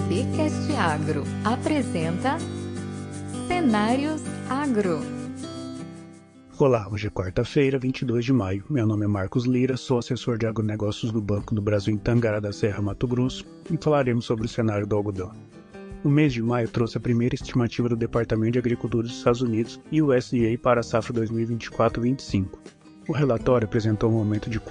Cast Agro apresenta Cenários Agro. Olá, hoje é quarta-feira, 22 de maio. Meu nome é Marcos Lira, sou assessor de agronegócios do Banco do Brasil em Tangará da Serra, Mato Grosso, e falaremos sobre o cenário do algodão. O mês de maio trouxe a primeira estimativa do Departamento de Agricultura dos Estados Unidos e o USDA para a safra 2024-25. O relatório apresentou um aumento de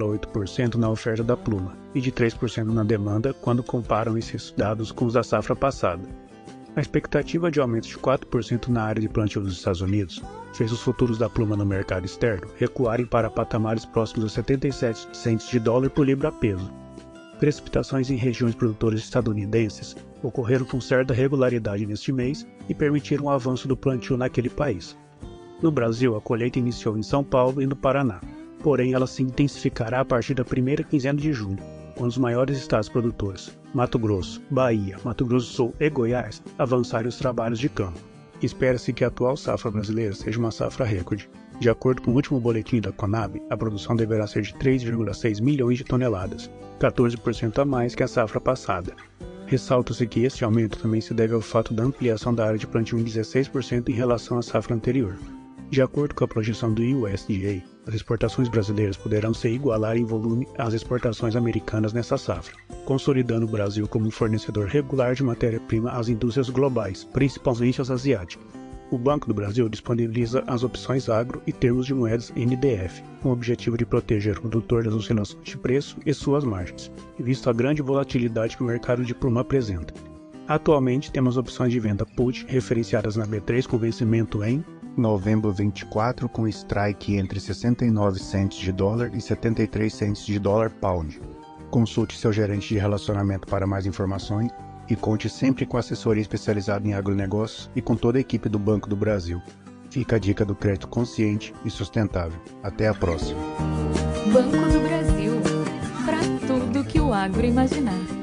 4,8% na oferta da pluma e de 3% na demanda quando comparam esses dados com os da safra passada. A expectativa de aumento de 4% na área de plantio dos Estados Unidos fez os futuros da pluma no mercado externo recuarem para patamares próximos a 77 cents de dólar por libra peso. Precipitações em regiões produtoras estadunidenses ocorreram com certa regularidade neste mês e permitiram o avanço do plantio naquele país. No Brasil, a colheita iniciou em São Paulo e no Paraná, porém ela se intensificará a partir da primeira quinzena de julho, quando os maiores estados produtores, Mato Grosso, Bahia, Mato Grosso do Sul e Goiás, avançarem os trabalhos de campo. Espera-se que a atual safra brasileira seja uma safra recorde. De acordo com o último boletim da Conab, a produção deverá ser de 3,6 milhões de toneladas, 14% a mais que a safra passada. Ressalta-se que este aumento também se deve ao fato da ampliação da área de plantio em 16% em relação à safra anterior. De acordo com a projeção do USDA, as exportações brasileiras poderão se igualar em volume às exportações americanas nessa safra, consolidando o Brasil como um fornecedor regular de matéria-prima às indústrias globais, principalmente as asiáticas. O Banco do Brasil disponibiliza as opções agro e termos de moedas NDF, com o objetivo de proteger o produtor das oscilações de preço e suas margens, visto a grande volatilidade que o mercado de pluma apresenta. Atualmente temos opções de venda put referenciadas na B3 com vencimento em novembro 24 com strike entre 69 cents de dólar e 73 cents de dólar pound. Consulte seu gerente de relacionamento para mais informações e conte sempre com assessoria especializada em agronegócios e com toda a equipe do Banco do Brasil. Fica a dica do crédito consciente e sustentável. Até a próxima. Banco do Brasil, para tudo que o agro imaginar.